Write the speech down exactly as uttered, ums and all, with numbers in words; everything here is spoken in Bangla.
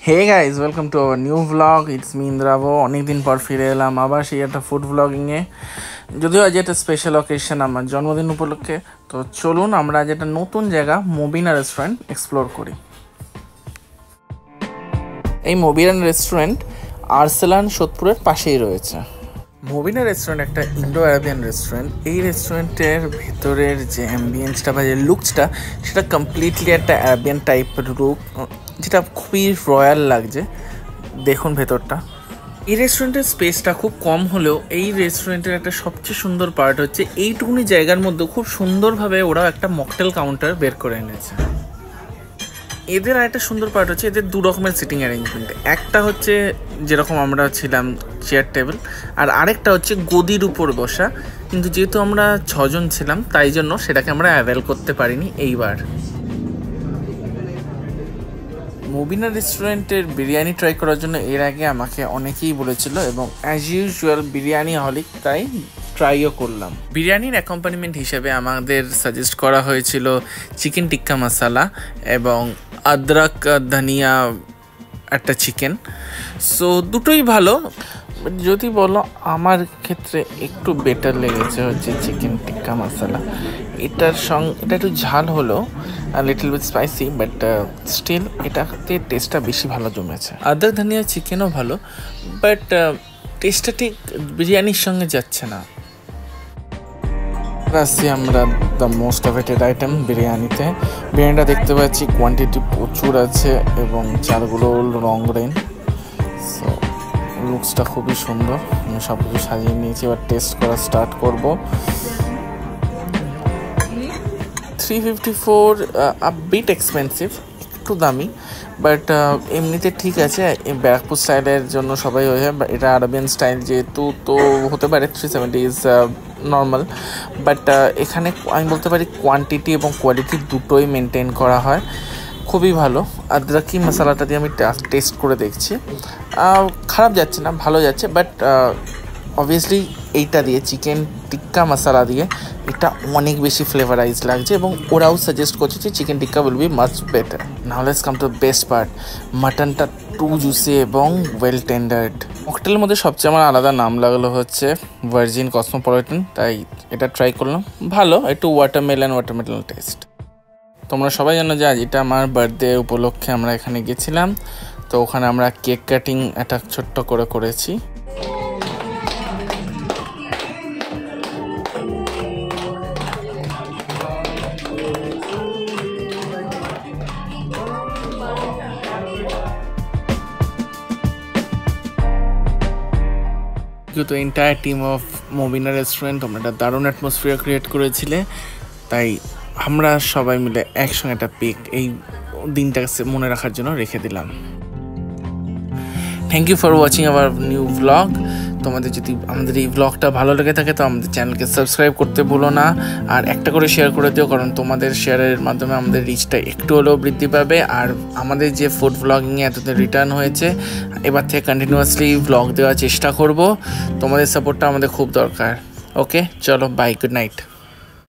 Hey guys, welcome to our new vlog. It's me Indrabo. অনেকদিন পর ফিরে এলাম আবার সেই একটা ফুড ভ্লগিংয়ে। যদিও আজ একটা স্পেশাল অকেশন আমার জন্মদিন উপলক্ষে। তো চলুন আমরা আজ একটা নতুন জায়গা মবিনা রেস্টুরেন্ট এক্সপ্লোর করি। এই মবিনা রেস্টুরেন্ট আর্সেলান সোদপুরের পাশেই রয়েছে। মবিনা রেস্টুরেন্ট একটা ইন্ডো আরাবিয়ান রেস্টুরেন্ট। এই রেস্টুরেন্টের ভেতরের যে অ্যাম্বিয়েন্সটা বা যে লুকসটা সেটা কমপ্লিটলি একটা আরাবিয়ান টাইপের লুক, যেটা খুবই রয়্যাল লাগছে। দেখুন ভেতরটা। এই রেস্টুরেন্টের স্পেসটা খুব কম হলেও এই রেস্টুরেন্টের একটা সবচেয়ে সুন্দর পার্ট হচ্ছে এইটুকুনি জায়গার মধ্যে খুব সুন্দরভাবে ওরা একটা মকটেল কাউন্টার বের করে এনেছে। এদের আর একটা সুন্দর পার্ট হচ্ছে এদের দু রকমের সিটিং অ্যারেঞ্জমেন্ট। একটা হচ্ছে যেরকম আমরা ছিলাম চেয়ার টেবিল, আর আরেকটা হচ্ছে গদির উপর বসা। কিন্তু যেহেতু আমরা ছজন ছিলাম তাই জন্য সেটাকে আমরা অ্যাভেল করতে পারিনি এইবার। মবিনা রেস্টুরেন্টের বিরিয়ানি ট্রাই করার জন্য এর আগে আমাকে অনেকেই বলেছিল এবং অ্যাজ ইউজুয়াল বিরিয়ানি হলিক, তাই ট্রাইও করলাম। বিরিয়ানির অ্যাকম্পানিমেন্ট হিসেবে আমাদের সাজেস্ট করা হয়েছিল চিকেন টিক্কা মশালা এবং আদরক ধনিয়া একটা চিকেন। সো দুটোই ভালো, যদি বলো আমার ক্ষেত্রে একটু বেটার লেগেছে হচ্ছে চিকেন টিক্কা মশালা। এটার সঙ্গে এটা একটু ঝাল হলো, little bit spicy, but still এটাতে টেস্টটা বেশি ভালো জমেছে। আদা ধনিয়া চিকেনও ভালো, বাট টেস্টটা ঠিক বিরিয়ানির সঙ্গে যাচ্ছে না। আসছি আমরা দ্য মোস্ট অ্যাভেটেড আইটেম বিরিয়ানিতে। বিরিয়ানিটা দেখতে পাচ্ছি কোয়ান্টিটি প্রচুর আছে এবং চালগুলো রংরেন। সো লুকসটা খুবই সুন্দর। আমি সব কিছু সাজিয়ে নিয়েছি, এবার টেস্ট করা স্টার্ট করবো। Three fifty four a bit expensive, একটু দামি, বাট এমনিতে ঠিক আছে। ব্যারাকপুর স্টাইলের জন্য সবাই হয়ে যায়, এটা আরবিয়ান স্টাইল যেহেতু তো হতে পারে three seventy is normal. But এখানে আমি বলতে পারি কোয়ান্টিটি এবং কোয়ালিটি দুটোই মেনটেন করা হয়, খুবই ভালো। আদরাকি মশলাটা দিয়ে আমি টেস্ট করে দেখছি, খারাপ যাচ্ছে না, ভালো যাচ্ছে। বাট অবভিয়াসলি এইটা দিয়ে চিকেন টিক্কা মশলা দিয়ে এটা অনেক বেশি ফ্লেভারাইজ লাগছে এবং ওরাও সাজেস্ট করছে যে chicken tikka will be much better. Now let's come to best part, মাটনটা টু জুসি এবং ওয়েল টেন্ডার্ড। মকটেলের মধ্যে সবচেয়ে আমার আলাদা নাম লাগলো হচ্ছে ভার্জিন কসমোপলিটন, তাই এটা ট্রাই করলাম। ভালো, একটু ওয়াটারমেলন ওয়াটারমেলন টেস্ট। তোমরা সবাই জানো যে আজ এটা আমার বার্থডে উপলক্ষে আমরা এখানে গেছিলাম, তো ওখানে আমরা কেক কাটিং একটা ছোট্ট করে করেছি। তো entire team of Mobina restaurant তোমরা একটা দারুণ অ্যাটমসফিয়ার ক্রিয়েট করেছিলে, তাই আমরা সবাই মিলে একসঙ্গে একটা পিক এই দিনটাকে মনে রাখার জন্য রেখে দিলাম। Thank you for watching our new vlog. তোমাদের যদি আমাদের এই ভ্লগটা ভালো লেগে থাকে তো আমাদের চ্যানেলকে সাবস্ক্রাইব করতে ভুলো না, আর একটা করে শেয়ার করে দিও, কারণ তোমাদের শেয়ারের মাধ্যমে আমাদের রিচটা একটু হলেও বৃদ্ধি পাবে। আর আমাদের যে ফুড ভ্লগিংয়ে এতদিন রিটার্ন হয়েছে, এবার থেকে কন্টিনিউয়াসলি ভ্লগ দেওয়ার চেষ্টা করব। তোমাদের সাপোর্টটা আমাদের খুব দরকার। ওকে, চলো বাই, গুড নাইট।